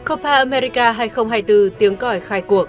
Copa America 2024 tiếng còi khai cuộc.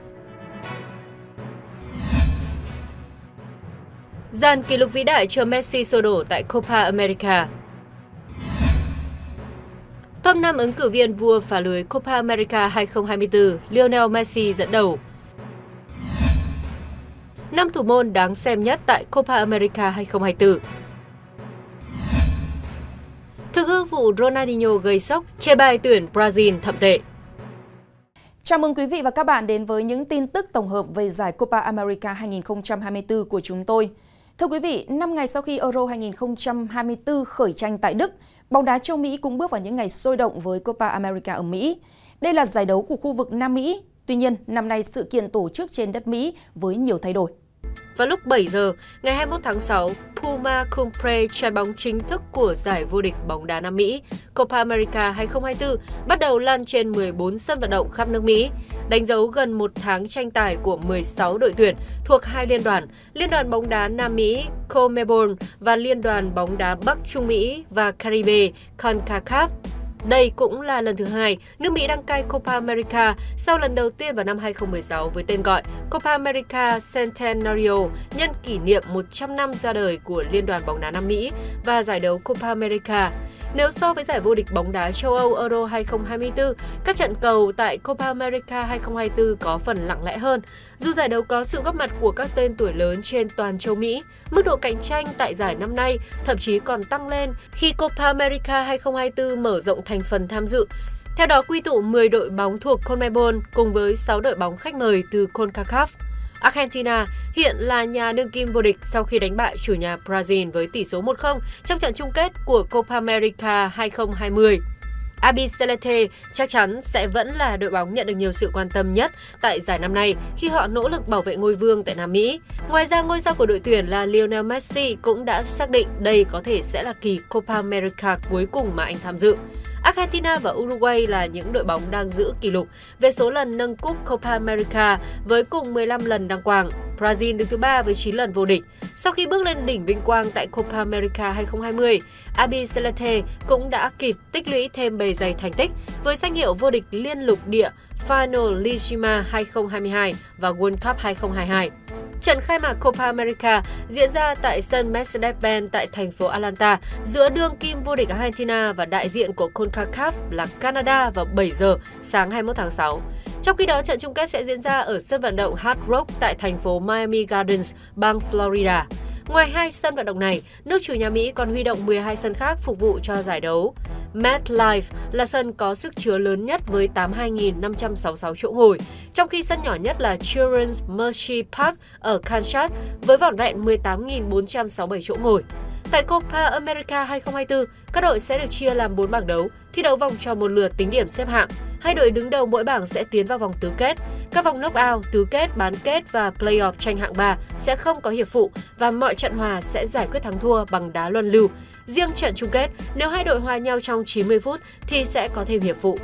Dàn kỷ lục vĩ đại chờ Messi sô đổ tại Copa America. Top 5 ứng cử viên vua phá lưới Copa America 2024, Lionel Messi dẫn đầu. 5 thủ môn đáng xem nhất tại Copa America 2024. Thực hư vụ Ronaldinho gây sốc, chê bai tuyển Brazil thậm tệ. Chào mừng quý vị và các bạn đến với những tin tức tổng hợp về giải Copa America 2024 của chúng tôi. Thưa quý vị, 5 ngày sau khi Euro 2024 khởi tranh tại Đức, bóng đá châu Mỹ cũng bước vào những ngày sôi động với Copa America ở Mỹ. Đây là giải đấu của khu vực Nam Mỹ. Tuy nhiên, năm nay sự kiện tổ chức trên đất Mỹ với nhiều thay đổi. Vào lúc 7 giờ, ngày 21 tháng 6, Puma Compre, trái bóng chính thức của giải vô địch bóng đá Nam Mỹ Copa America 2024 bắt đầu lan trên 14 sân vận động khắp nước Mỹ, đánh dấu gần một tháng tranh tài của 16 đội tuyển thuộc hai Liên đoàn bóng đá Nam Mỹ CONMEBOL và Liên đoàn bóng đá Bắc Trung Mỹ và Caribe CONCACAF. Đây cũng là lần thứ hai nước Mỹ đăng cai Copa America sau lần đầu tiên vào năm 2016 với tên gọi Copa America Centenario nhân kỷ niệm 100 năm ra đời của Liên đoàn bóng đá Nam Mỹ và giải đấu Copa America. Nếu so với giải vô địch bóng đá châu Âu Euro 2024, các trận cầu tại Copa America 2024 có phần lặng lẽ hơn. Dù giải đấu có sự góp mặt của các tên tuổi lớn trên toàn châu Mỹ, mức độ cạnh tranh tại giải năm nay thậm chí còn tăng lên khi Copa America 2024 mở rộng thành phần tham dự. Theo đó, quy tụ 10 đội bóng thuộc CONMEBOL cùng với 6 đội bóng khách mời từ CONCACAF. Argentina hiện là nhà đương kim vô địch sau khi đánh bại chủ nhà Brazil với tỷ số 1-0 trong trận chung kết của Copa America 2020. Albiceleste chắc chắn sẽ vẫn là đội bóng nhận được nhiều sự quan tâm nhất tại giải năm nay khi họ nỗ lực bảo vệ ngôi vương tại Nam Mỹ. Ngoài ra, ngôi sao của đội tuyển là Lionel Messi cũng đã xác định đây có thể sẽ là kỳ Copa America cuối cùng mà anh tham dự. Argentina và Uruguay là những đội bóng đang giữ kỷ lục về số lần nâng cúp Copa America với cùng 15 lần đăng quang. Brazil đứng thứ 3 với 9 lần vô địch. Sau khi bước lên đỉnh vinh quang tại Copa America 2020, Albiceleste cũng đã kịp tích lũy thêm bề dày thành tích với danh hiệu vô địch liên lục địa Finalissima 2022 và World Cup 2022. Trận khai mạc Copa America diễn ra tại sân Mercedes-Benz tại thành phố Atlanta giữa đương kim vô địch Argentina và đại diện của CONCACAF là Canada vào 7 giờ sáng 21 tháng 6. Trong khi đó, trận chung kết sẽ diễn ra ở sân vận động Hard Rock tại thành phố Miami Gardens, bang Florida. Ngoài hai sân vận động này, nước chủ nhà Mỹ còn huy động 12 sân khác phục vụ cho giải đấu. MetLife là sân có sức chứa lớn nhất với 82.566 chỗ ngồi, trong khi sân nhỏ nhất là Children's Mercy Park ở Kansas với vỏn vẹn 18.467 chỗ ngồi. Tại Copa America 2024, các đội sẽ được chia làm 4 bảng đấu, thi đấu vòng tròn một lượt tính điểm xếp hạng. Hai đội đứng đầu mỗi bảng sẽ tiến vào vòng tứ kết. Các vòng knock-out, tứ kết, bán kết và play-off tranh hạng 3 sẽ không có hiệp phụ và mọi trận hòa sẽ giải quyết thắng thua bằng đá luân lưu. Riêng trận chung kết, nếu hai đội hòa nhau trong 90 phút thì sẽ có thêm hiệp phụ.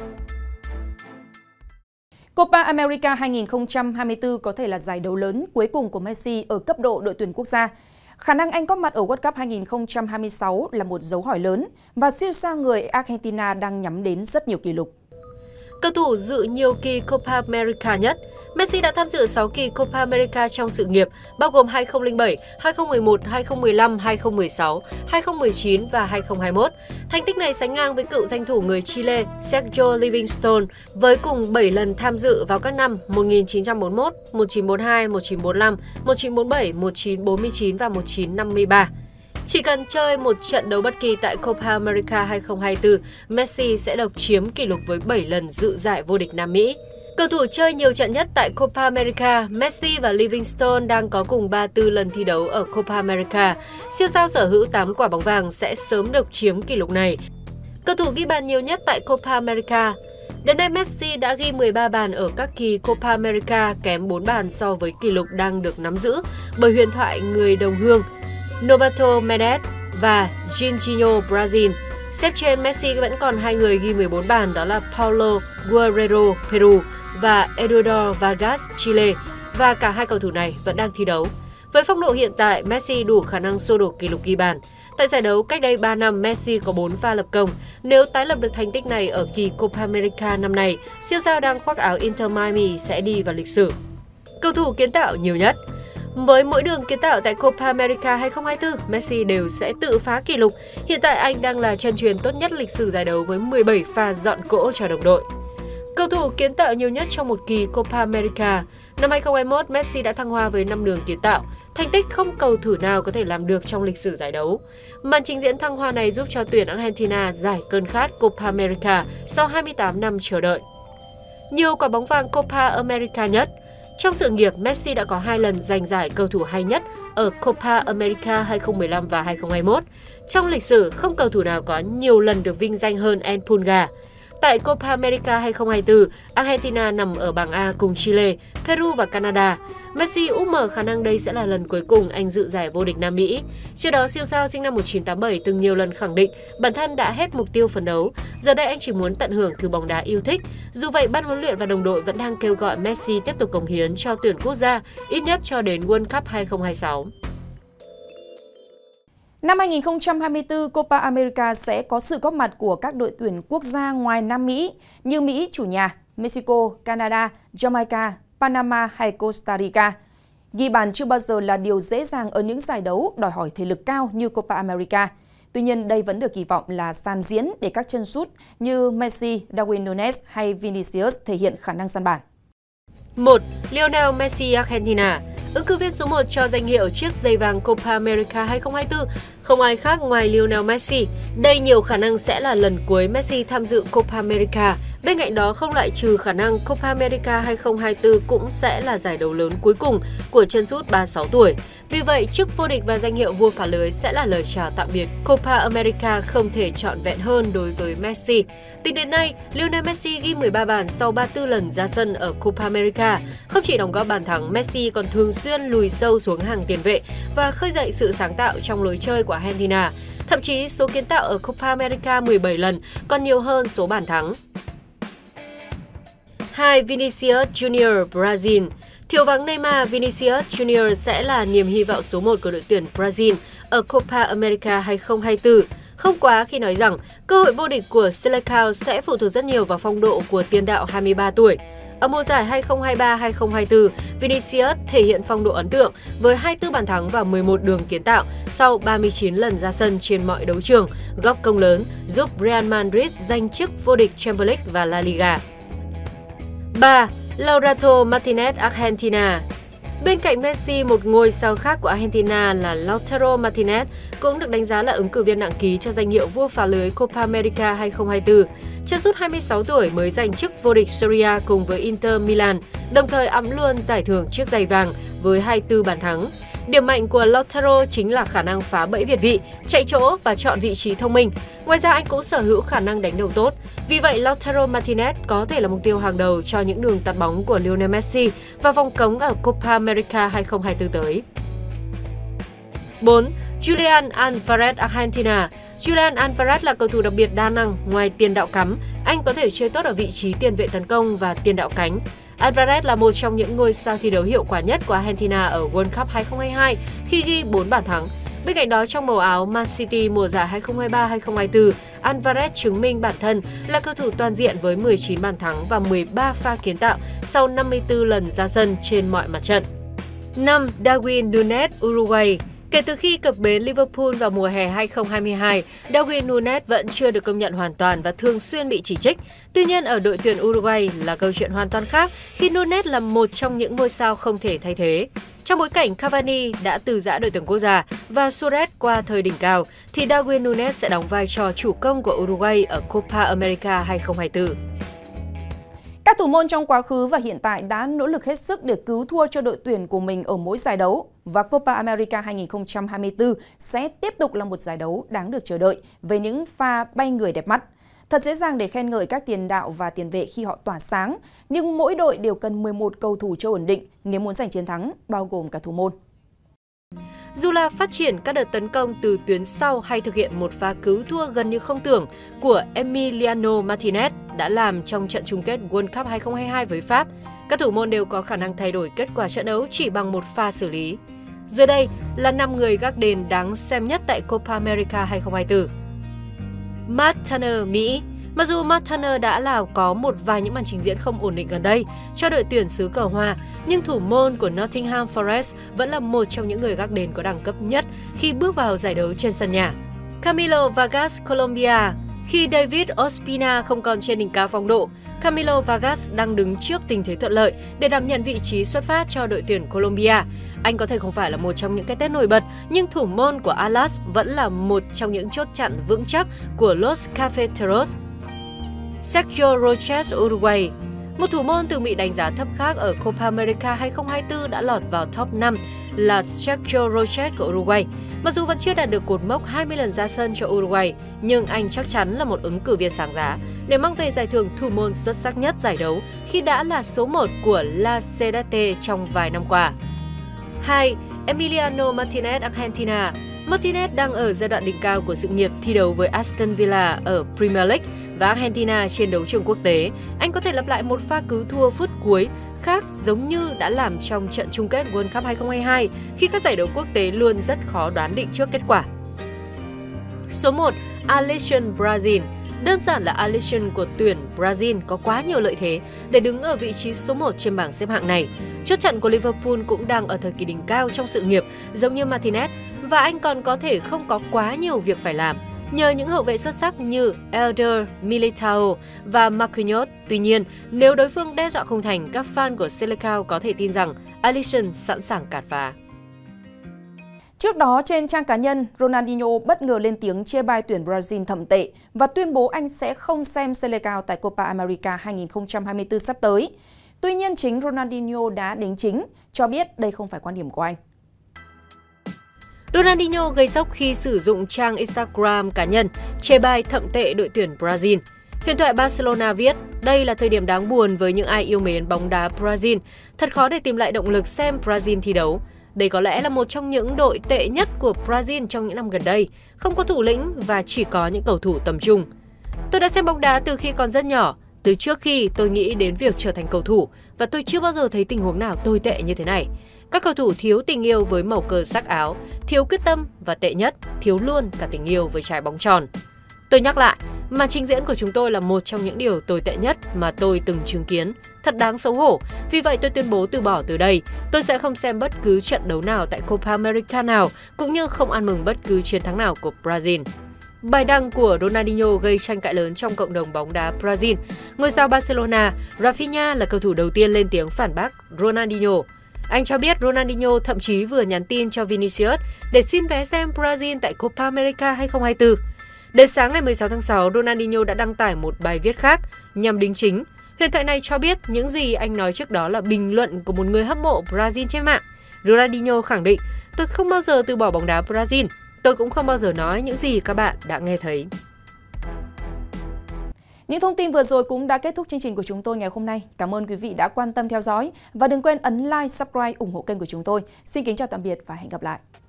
Copa America 2024 có thể là giải đấu lớn cuối cùng của Messi ở cấp độ đội tuyển quốc gia. Khả năng anh góp mặt ở World Cup 2026 là một dấu hỏi lớn và siêu sao người Argentina đang nhắm đến rất nhiều kỷ lục. Cầu thủ dự nhiều kỳ Copa America nhất, Messi đã tham dự 6 kỳ Copa America trong sự nghiệp, bao gồm 2007, 2011, 2015, 2016, 2019 và 2021. Thành tích này sánh ngang với cựu danh thủ người Chile Sergio Livingstone với cùng 7 lần tham dự vào các năm 1941, 1942, 1945, 1947, 1949 và 1953. Chỉ cần chơi một trận đấu bất kỳ tại Copa America 2024, Messi sẽ độc chiếm kỷ lục với 7 lần dự giải vô địch Nam Mỹ. Cầu thủ chơi nhiều trận nhất tại Copa America, Messi và Livingstone đang có cùng 34 lần thi đấu ở Copa America. Siêu sao sở hữu 8 quả bóng vàng sẽ sớm độc chiếm kỷ lục này. Cầu thủ ghi bàn nhiều nhất tại Copa America. Đến nay, Messi đã ghi 13 bàn ở các kỳ Copa America, kém 4 bàn so với kỷ lục đang được nắm giữ bởi huyền thoại người đồng hương Norberto Mendes và Jorginho Brazil. Xếp trên Messi vẫn còn hai người ghi 14 bàn, đó là Paulo Guerrero Peru và Eduardo Vargas Chile, và cả hai cầu thủ này vẫn đang thi đấu. Với phong độ hiện tại, Messi đủ khả năng xô đổ kỷ lục ghi bàn. Tại giải đấu cách đây 3 năm, Messi có 4 pha lập công. Nếu tái lập được thành tích này ở kỳ Copa America năm nay, siêu sao đang khoác áo Inter Miami sẽ đi vào lịch sử. Cầu thủ kiến tạo nhiều nhất. Với mỗi đường kiến tạo tại Copa America 2024, Messi đều sẽ tự phá kỷ lục. Hiện tại anh đang là chân truyền tốt nhất lịch sử giải đấu với 17 pha dọn cỗ cho đồng đội. Cầu thủ kiến tạo nhiều nhất trong một kỳ Copa America. Năm 2021, Messi đã thăng hoa với 5 đường kiến tạo, thành tích không cầu thủ nào có thể làm được trong lịch sử giải đấu. Màn trình diễn thăng hoa này giúp cho tuyển Argentina giải cơn khát Copa America sau 28 năm chờ đợi. Nhiều quả bóng vàng Copa America nhất. Trong sự nghiệp, Messi đã có 2 lần giành giải cầu thủ hay nhất ở Copa America 2015 và 2021. Trong lịch sử, không cầu thủ nào có nhiều lần được vinh danh hơn El Pulga. Tại Copa America 2024, Argentina nằm ở bảng A cùng Chile, Peru và Canada. Messi úp mở khả năng đây sẽ là lần cuối cùng anh dự giải vô địch Nam Mỹ. Trước đó, siêu sao sinh năm 1987 từng nhiều lần khẳng định bản thân đã hết mục tiêu phấn đấu. Giờ đây anh chỉ muốn tận hưởng thứ bóng đá yêu thích. Dù vậy, ban huấn luyện và đồng đội vẫn đang kêu gọi Messi tiếp tục cống hiến cho tuyển quốc gia, ít nhất cho đến World Cup 2026. Năm 2024, Copa America sẽ có sự góp mặt của các đội tuyển quốc gia ngoài Nam Mỹ như Mỹ chủ nhà, Mexico, Canada, Jamaica, Panama hay Costa Rica. Ghi bàn chưa bao giờ là điều dễ dàng ở những giải đấu đòi hỏi thể lực cao như Copa America. Tuy nhiên, đây vẫn được kỳ vọng là sàn diễn để các chân sút như Messi, Darwin Núñez hay Vinicius thể hiện khả năng săn bàn. 1. Lionel Messi Argentina. Ứng cử viên số 1 cho danh hiệu chiếc giày vàng Copa America 2024 không ai khác ngoài Lionel Messi. Đây nhiều khả năng sẽ là lần cuối Messi tham dự Copa America. Bên cạnh đó, không loại trừ khả năng Copa America 2024 cũng sẽ là giải đấu lớn cuối cùng của chân sút 36 tuổi. Vì vậy, chức vô địch và danh hiệu vua phá lưới sẽ là lời chào tạm biệt. Copa America không thể trọn vẹn hơn đối với Messi. Tính đến nay, Lionel Messi ghi 13 bàn sau 34 lần ra sân ở Copa America. Không chỉ đóng góp bàn thắng, Messi còn thường xuyên lùi sâu xuống hàng tiền vệ và khơi dậy sự sáng tạo trong lối chơi của Argentina. Thậm chí, số kiến tạo ở Copa America 17 lần còn nhiều hơn số bàn thắng. 2. Vinicius Junior Brazil. Thiếu vắng Neymar, Vinicius Junior sẽ là niềm hy vọng số 1 của đội tuyển Brazil ở Copa America 2024. Không quá khi nói rằng cơ hội vô địch của Seleção sẽ phụ thuộc rất nhiều vào phong độ của tiền đạo 23 tuổi. Ở mùa giải 2023-2024, Vinicius thể hiện phong độ ấn tượng với 24 bàn thắng và 11 đường kiến tạo sau 39 lần ra sân trên mọi đấu trường, góp công lớn giúp Real Madrid giành chức vô địch Champions League và La Liga. 3. Lautaro Martinez Argentina. Bên cạnh Messi, một ngôi sao khác của Argentina là Lautaro Martinez cũng được đánh giá là ứng cử viên nặng ký cho danh hiệu vua phá lưới Copa America 2024. Chân sút 26 tuổi mới giành chức vô địch Serie A cùng với Inter Milan, đồng thời ẵm luôn giải thưởng chiếc giày vàng với 24 bàn thắng. Điểm mạnh của Lautaro chính là khả năng phá bẫy việt vị, chạy chỗ và chọn vị trí thông minh. Ngoài ra anh cũng sở hữu khả năng đánh đầu tốt. Vì vậy, Lautaro Martinez có thể là mục tiêu hàng đầu cho những đường tạt bóng của Lionel Messi và vòng cống ở Copa America 2024 tới. 4. Julian Alvarez Argentina. Julian Alvarez là cầu thủ đặc biệt đa năng. Ngoài tiền đạo cắm, anh có thể chơi tốt ở vị trí tiền vệ tấn công và tiền đạo cánh. Alvarez là một trong những ngôi sao thi đấu hiệu quả nhất của Argentina ở World Cup 2022 khi ghi 4 bàn thắng. Bên cạnh đó, trong màu áo Man City mùa giải 2023-2024, Alvarez chứng minh bản thân là cầu thủ toàn diện với 19 bàn thắng và 13 pha kiến tạo sau 54 lần ra sân trên mọi mặt trận. 5. Darwin Núñez Uruguay. Kể từ khi cập bến Liverpool vào mùa hè 2022, Darwin Núñez vẫn chưa được công nhận hoàn toàn và thường xuyên bị chỉ trích. Tuy nhiên, ở đội tuyển Uruguay là câu chuyện hoàn toàn khác khi Núñez là một trong những ngôi sao không thể thay thế. Trong bối cảnh Cavani đã từ giã đội tuyển quốc gia và Suarez qua thời đỉnh cao, thì Darwin Núñez sẽ đóng vai trò chủ công của Uruguay ở Copa America 2024. Các thủ môn trong quá khứ và hiện tại đã nỗ lực hết sức để cứu thua cho đội tuyển của mình ở mỗi giải đấu và Copa America 2024 sẽ tiếp tục là một giải đấu đáng được chờ đợi với những pha bay người đẹp mắt. Thật dễ dàng để khen ngợi các tiền đạo và tiền vệ khi họ tỏa sáng, nhưng mỗi đội đều cần 11 cầu thủ chơi ổn định nếu muốn giành chiến thắng, bao gồm cả thủ môn. Dù là phát triển các đợt tấn công từ tuyến sau hay thực hiện một pha cứu thua gần như không tưởng của Emiliano Martinez đã làm trong trận chung kết World Cup 2022 với Pháp, các thủ môn đều có khả năng thay đổi kết quả trận đấu chỉ bằng một pha xử lý. Dưới đây là 5 người gác đền đáng xem nhất tại Copa America 2024. Matt Turner, Mỹ. Mặc dù Matt Turner đã có một vài những màn trình diễn không ổn định gần đây cho đội tuyển xứ cờ hoa, nhưng thủ môn của Nottingham Forest vẫn là một trong những người gác đền có đẳng cấp nhất khi bước vào giải đấu trên sân nhà. Camilo Vargas, Colombia. Khi David Ospina không còn trên đỉnh cao phong độ, Camilo Vargas đang đứng trước tình thế thuận lợi để đảm nhận vị trí xuất phát cho đội tuyển Colombia. Anh có thể không phải là một trong những cái tên nổi bật, nhưng thủ môn của Atlas vẫn là một trong những chốt chặn vững chắc của Los Cafeteros. Sergio Roches, Uruguay. Một thủ môn từ Mỹ đánh giá thấp khác ở Copa America 2024 đã lọt vào top 5 là Sergio Roches của Uruguay. Mặc dù vẫn chưa đạt được cột mốc 20 lần ra sân cho Uruguay, nhưng anh chắc chắn là một ứng cử viên sáng giá để mang về giải thưởng thủ môn xuất sắc nhất giải đấu khi đã là số 1 của La Sedate trong vài năm qua. 2. Emiliano Martinez, Argentina. Martinez đang ở giai đoạn đỉnh cao của sự nghiệp thi đấu với Aston Villa ở Premier League và Argentina trên đấu trường quốc tế. Anh có thể lặp lại một pha cứu thua phút cuối khác giống như đã làm trong trận chung kết World Cup 2022 khi các giải đấu quốc tế luôn rất khó đoán định trước kết quả. Số 1. Alisson, Brazil. Đơn giản là Alisson của tuyển Brazil có quá nhiều lợi thế để đứng ở vị trí số 1 trên bảng xếp hạng này. Chốt chặn của Liverpool cũng đang ở thời kỳ đỉnh cao trong sự nghiệp giống như Martinez và anh còn có thể không có quá nhiều việc phải làm nhờ những hậu vệ xuất sắc như Elder, Militao và Marquinhos. Tuy nhiên, nếu đối phương đe dọa không thành, các fan của Selecao có thể tin rằng Alisson sẵn sàng cản phá. Trước đó, trên trang cá nhân, Ronaldinho bất ngờ lên tiếng chê bai tuyển Brazil thậm tệ và tuyên bố anh sẽ không xem Selecao tại Copa America 2024 sắp tới. Tuy nhiên, chính Ronaldinho đã đính chính, cho biết đây không phải quan điểm của anh. Ronaldinho gây sốc khi sử dụng trang Instagram cá nhân chê bai thậm tệ đội tuyển Brazil. Huyền thoại Barcelona viết, đây là thời điểm đáng buồn với những ai yêu mến bóng đá Brazil. Thật khó để tìm lại động lực xem Brazil thi đấu. Đây có lẽ là một trong những đội tệ nhất của Brazil trong những năm gần đây, không có thủ lĩnh và chỉ có những cầu thủ tầm trung. Tôi đã xem bóng đá từ khi còn rất nhỏ, từ trước khi tôi nghĩ đến việc trở thành cầu thủ, và tôi chưa bao giờ thấy tình huống nào tồi tệ như thế này. Các cầu thủ thiếu tình yêu với màu cờ sắc áo, thiếu quyết tâm và tệ nhất, thiếu luôn cả tình yêu với trái bóng tròn. Tôi nhắc lại, màn trình diễn của chúng tôi là một trong những điều tồi tệ nhất mà tôi từng chứng kiến. Thật đáng xấu hổ, vì vậy tôi tuyên bố từ bỏ từ đây. Tôi sẽ không xem bất cứ trận đấu nào tại Copa America nào, cũng như không ăn mừng bất cứ chiến thắng nào của Brazil. Bài đăng của Ronaldinho gây tranh cãi lớn trong cộng đồng bóng đá Brazil. Ngôi sao Barcelona, Rafinha là cầu thủ đầu tiên lên tiếng phản bác Ronaldinho. Anh cho biết Ronaldinho thậm chí vừa nhắn tin cho Vinicius để xin vé xem Brazil tại Copa America 2024. Đến sáng ngày 16 tháng 6, Ronaldinho đã đăng tải một bài viết khác nhằm đính chính. Huyền thoại này cho biết những gì anh nói trước đó là bình luận của một người hâm mộ Brazil trên mạng. Ronaldinho khẳng định, tôi không bao giờ từ bỏ bóng đá Brazil. Tôi cũng không bao giờ nói những gì các bạn đã nghe thấy. Những thông tin vừa rồi cũng đã kết thúc chương trình của chúng tôi ngày hôm nay. Cảm ơn quý vị đã quan tâm theo dõi và đừng quên ấn like, subscribe, ủng hộ kênh của chúng tôi. Xin kính chào tạm biệt và hẹn gặp lại.